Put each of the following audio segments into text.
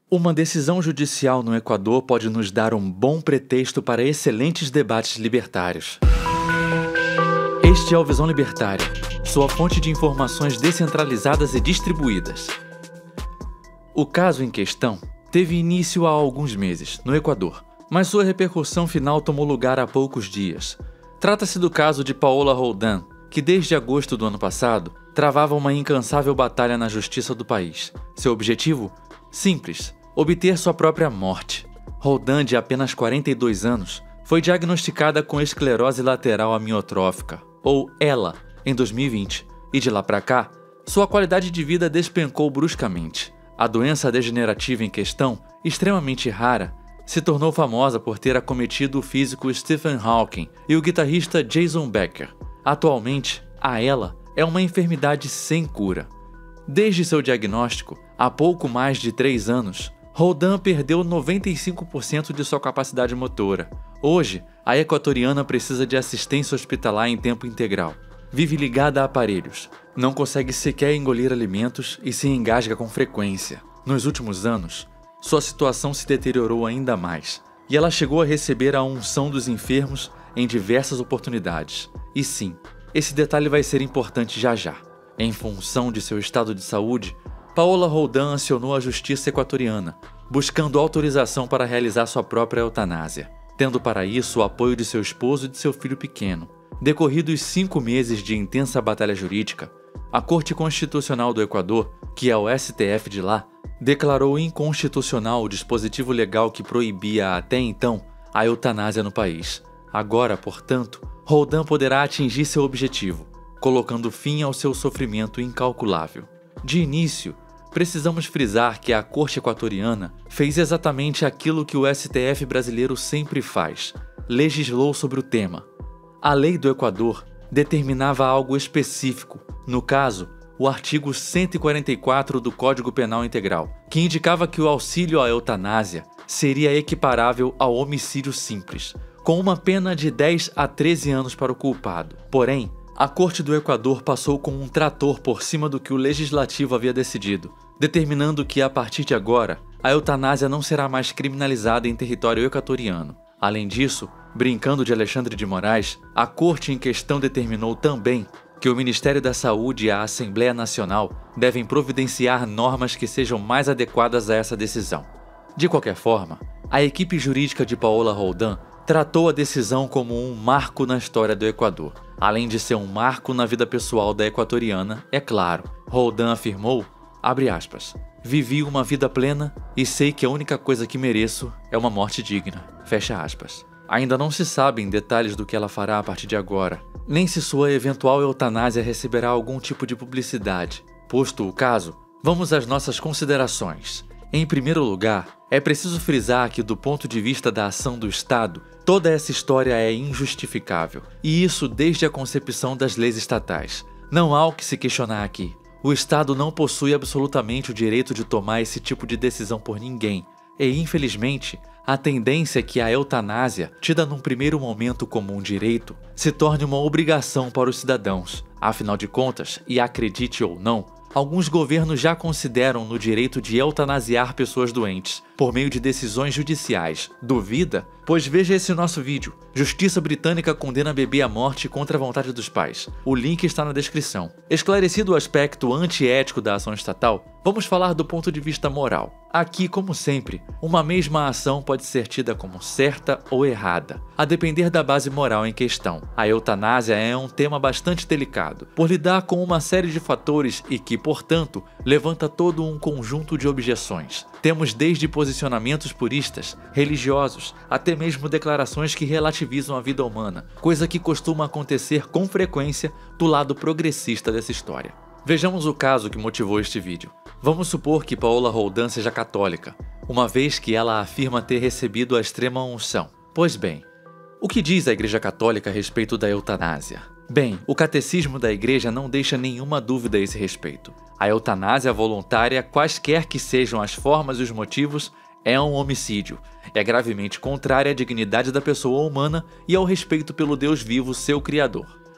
Uma decisão judicial no Equador pode nos dar um bom pretexto para excelentes debates libertários. Este é o Visão Libertária, sua fonte de informações descentralizadas e distribuídas. O caso em questão teve início há alguns meses, no Equador, mas sua repercussão final tomou lugar há poucos dias. Trata-se do caso de Paola Roldan, que desde agosto do ano passado travava uma incansável batalha na justiça do país. Seu objetivo? Simples: obter sua própria morte. Roldan, de apenas 42 anos, foi diagnosticada com esclerose lateral amiotrófica, ou ELA, em 2020, e de lá para cá, sua qualidade de vida despencou bruscamente. A doença degenerativa em questão, extremamente rara, se tornou famosa por ter acometido o físico Stephen Hawking e o guitarrista Jason Becker. Atualmente, a ELA é uma enfermidade sem cura. Desde seu diagnóstico, há pouco mais de 3 anos, Roldan perdeu 95% de sua capacidade motora. Hoje, a equatoriana precisa de assistência hospitalar em tempo integral. Vive ligada a aparelhos, não consegue sequer engolir alimentos e se engasga com frequência. Nos últimos anos, sua situação se deteriorou ainda mais, e ela chegou a receber a unção dos enfermos em diversas oportunidades. E sim, esse detalhe vai ser importante já já. Em função de seu estado de saúde, Paola Roldan acionou a justiça equatoriana, buscando autorização para realizar sua própria eutanásia, tendo para isso o apoio de seu esposo e de seu filho pequeno. Decorridos 5 meses de intensa batalha jurídica, a Corte Constitucional do Equador, que é o STF de lá, declarou inconstitucional o dispositivo legal que proibia até então a eutanásia no país. Agora, portanto, Roldan poderá atingir seu objetivo, colocando fim ao seu sofrimento incalculável. De início, precisamos frisar que a Corte Equatoriana fez exatamente aquilo que o STF brasileiro sempre faz: legislou sobre o tema. A lei do Equador determinava algo específico, no caso, o artigo 144 do Código Penal Integral, que indicava que o auxílio à eutanásia seria equiparável ao homicídio simples, com uma pena de 10 a 13 anos para o culpado. Porém, a Corte do Equador passou com um trator por cima do que o Legislativo havia decidido, determinando que, a partir de agora, a eutanásia não será mais criminalizada em território equatoriano. Além disso, brincando de Alexandre de Moraes, a Corte em questão determinou também que o Ministério da Saúde e a Assembleia Nacional devem providenciar normas que sejam mais adequadas a essa decisão. De qualquer forma, a equipe jurídica de Paola Roldan tratou a decisão como um marco na história do Equador. Além de ser um marco na vida pessoal da equatoriana, é claro. Roldan afirmou, abre aspas, vivi uma vida plena e sei que a única coisa que mereço é uma morte digna, fecha aspas. Ainda não se sabem detalhes do que ela fará a partir de agora, nem se sua eventual eutanásia receberá algum tipo de publicidade. Posto o caso, vamos às nossas considerações. Em primeiro lugar, é preciso frisar que, do ponto de vista da ação do Estado, toda essa história é injustificável, e isso desde a concepção das leis estatais. Não há o que se questionar aqui. O Estado não possui absolutamente o direito de tomar esse tipo de decisão por ninguém, e, infelizmente, a tendência é que a eutanásia, tida num primeiro momento como um direito, se torne uma obrigação para os cidadãos. Afinal de contas, e acredite ou não, alguns governos já consideram no direito de eutanasiar pessoas doentes, por meio de decisões judiciais. Duvida? Pois veja esse nosso vídeo. Justiça britânica condena bebê à morte contra a vontade dos pais. O link está na descrição. Esclarecido o aspecto antiético da ação estatal, vamos falar do ponto de vista moral. Aqui, como sempre, uma mesma ação pode ser tida como certa ou errada, a depender da base moral em questão. A eutanásia é um tema bastante delicado, por lidar com uma série de fatores e que, portanto, levanta todo um conjunto de objeções. Temos desde posicionamentos puristas, religiosos, até mesmo declarações que relativizam a vida humana, coisa que costuma acontecer com frequência do lado progressista dessa história. Vejamos o caso que motivou este vídeo. Vamos supor que Paola Roldan seja católica, uma vez que ela afirma ter recebido a extrema unção. Pois bem, o que diz a Igreja Católica a respeito da eutanásia? Bem, o catecismo da Igreja não deixa nenhuma dúvida a esse respeito. A eutanásia voluntária, quaisquer que sejam as formas e os motivos, é um homicídio. É gravemente contrária à dignidade da pessoa humana e ao respeito pelo Deus vivo, seu Criador.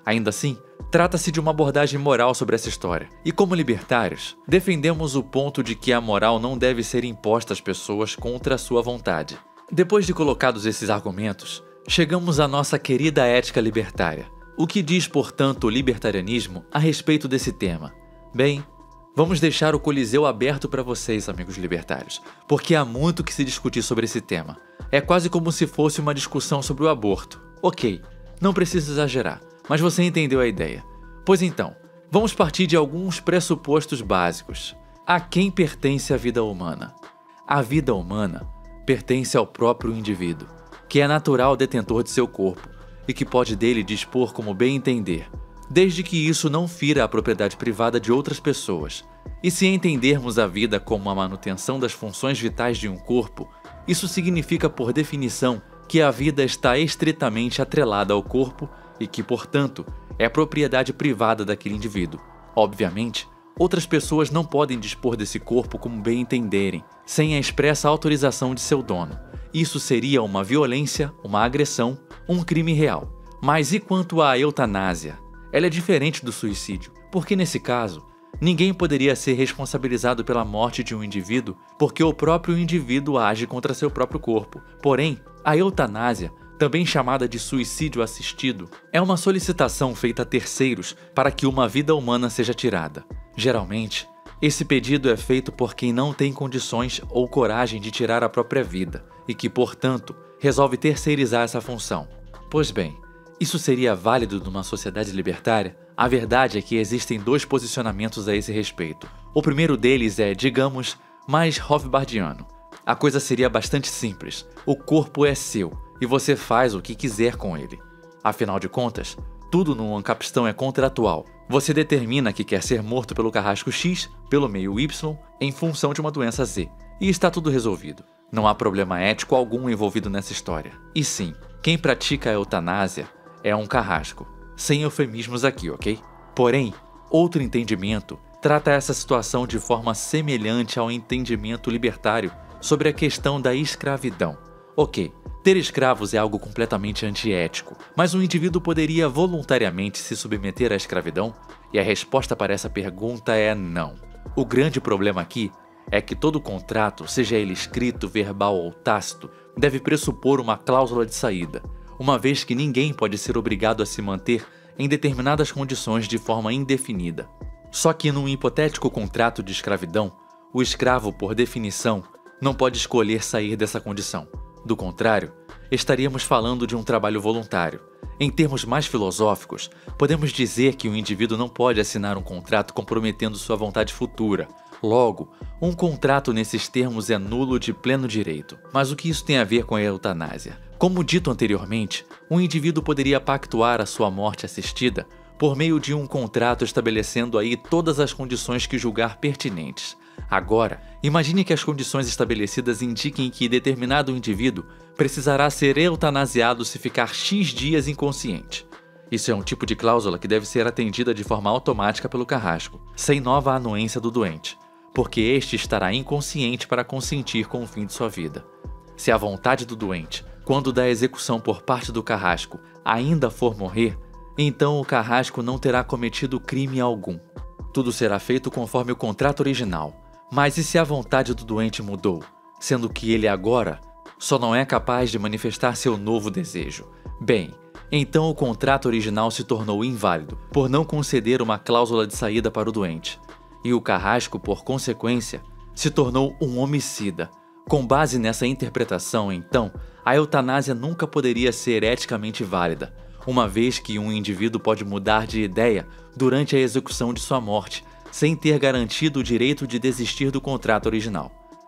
Ainda assim, trata-se de uma abordagem moral sobre essa história, e como libertários, defendemos o ponto de que a moral não deve ser imposta às pessoas contra a sua vontade. Depois de colocados esses argumentos, chegamos à nossa querida ética libertária. O que diz, portanto, o libertarianismo a respeito desse tema? Bem, vamos deixar o Coliseu aberto para vocês, amigos libertários, porque há muito que se discutir sobre esse tema. É quase como se fosse uma discussão sobre o aborto. Ok, não precisa exagerar, mas você entendeu a ideia. Pois então, vamos partir de alguns pressupostos básicos. A quem pertence a vida humana? A vida humana pertence ao próprio indivíduo, que é natural detentor de seu corpo e que pode dele dispor como bem entender, desde que isso não fira a propriedade privada de outras pessoas. E se entendermos a vida como a manutenção das funções vitais de um corpo, isso significa, por definição, que a vida está estritamente atrelada ao corpo e que, portanto, é propriedade privada daquele indivíduo. Obviamente, outras pessoas não podem dispor desse corpo como bem entenderem, sem a expressa autorização de seu dono. Isso seria uma violência, uma agressão, um crime real. Mas e quanto à eutanásia? Ela é diferente do suicídio, porque nesse caso, ninguém poderia ser responsabilizado pela morte de um indivíduo porque o próprio indivíduo age contra seu próprio corpo. Porém, a eutanásia, também chamada de suicídio assistido, é uma solicitação feita a terceiros para que uma vida humana seja tirada. Geralmente, esse pedido é feito por quem não tem condições ou coragem de tirar a própria vida e que, portanto, resolve terceirizar essa função. Pois bem, isso seria válido numa sociedade libertária? A verdade é que existem dois posicionamentos a esse respeito. O primeiro deles é, digamos, mais Rothbardiano. A coisa seria bastante simples. O corpo é seu e você faz o que quiser com ele. Afinal de contas, tudo no Ancapistão é contratual. Você determina que quer ser morto pelo carrasco X, pelo meio Y, em função de uma doença Z. E está tudo resolvido. Não há problema ético algum envolvido nessa história. E sim, quem pratica a eutanásia é um carrasco. Sem eufemismos aqui, ok? Porém, outro entendimento trata essa situação de forma semelhante ao entendimento libertário sobre a questão da escravidão. Ok, ter escravos é algo completamente antiético, mas um indivíduo poderia voluntariamente se submeter à escravidão? E a resposta para essa pergunta é não. O grande problema aqui é que todo contrato, seja ele escrito, verbal ou tácito, deve pressupor uma cláusula de saída, uma vez que ninguém pode ser obrigado a se manter em determinadas condições de forma indefinida. Só que num hipotético contrato de escravidão, o escravo, por definição, não pode escolher sair dessa condição. Do contrário, estaríamos falando de um trabalho voluntário. Em termos mais filosóficos, podemos dizer que o indivíduo não pode assinar um contrato comprometendo sua vontade futura. Logo, um contrato nesses termos é nulo de pleno direito. Mas o que isso tem a ver com a eutanásia? Como dito anteriormente, um indivíduo poderia pactuar a sua morte assistida por meio de um contrato estabelecendo aí todas as condições que julgar pertinentes. Agora, imagine que as condições estabelecidas indiquem que determinado indivíduo precisará ser eutanasiado se ficar X dias inconsciente. Isso é um tipo de cláusula que deve ser atendida de forma automática pelo carrasco, sem nova anuência do doente, porque este estará inconsciente para consentir com o fim de sua vida. Se a vontade do doente, quando da execução por parte do carrasco, ainda for morrer, então o carrasco não terá cometido crime algum. Tudo será feito conforme o contrato original. Mas e se a vontade do doente mudou, sendo que ele agora só não é capaz de manifestar seu novo desejo? Bem, então o contrato original se tornou inválido por não conceder uma cláusula de saída para o doente. E o carrasco, por consequência, se tornou um homicida. Com base nessa interpretação, então, a eutanásia nunca poderia ser eticamente válida, uma vez que um indivíduo pode mudar de ideia durante a execução de sua morte, sem ter garantido o direito de desistir do contrato original.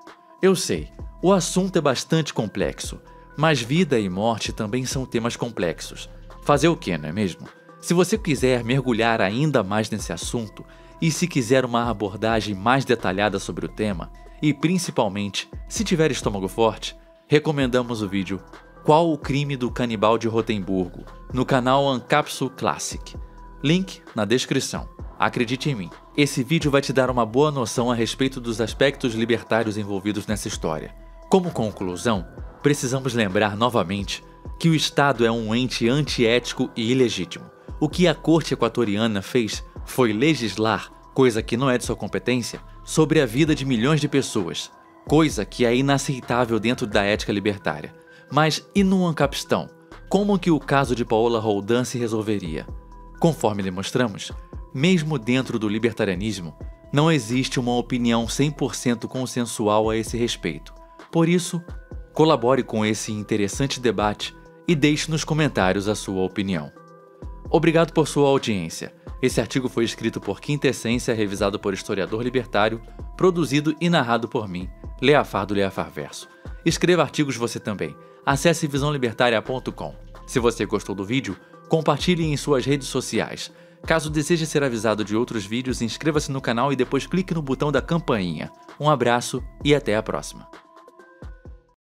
Eu sei, o assunto é bastante complexo, mas vida e morte também são temas complexos. Fazer o quê, não é mesmo? Se você quiser mergulhar ainda mais nesse assunto, e se quiser uma abordagem mais detalhada sobre o tema, e principalmente, se tiver estômago forte, recomendamos o vídeo Qual o crime do canibal de Rotemburgo, no canal Ancapsu Classic. Link na descrição. Acredite em mim, esse vídeo vai te dar uma boa noção a respeito dos aspectos libertários envolvidos nessa história. Como conclusão, precisamos lembrar novamente que o Estado é um ente antiético e ilegítimo, O que a corte equatoriana fez foi legislar, coisa que não é de sua competência, sobre a vida de milhões de pessoas, coisa que é inaceitável dentro da ética libertária. Mas e no Ancapistão? Como que o caso de Paola Roldan se resolveria? Conforme demonstramos, mesmo dentro do libertarianismo, não existe uma opinião 100% consensual a esse respeito. Por isso, colabore com esse interessante debate e deixe nos comentários a sua opinião. Obrigado por sua audiência. Esse artigo foi escrito por Quintessência, revisado por historiador libertário, produzido e narrado por mim, Leafar do Leafar Verso. Escreva artigos você também. Acesse visãolibertaria.com. Se você gostou do vídeo, compartilhe em suas redes sociais. Caso deseje ser avisado de outros vídeos, inscreva-se no canal e depois clique no botão da campainha. Um abraço e até a próxima.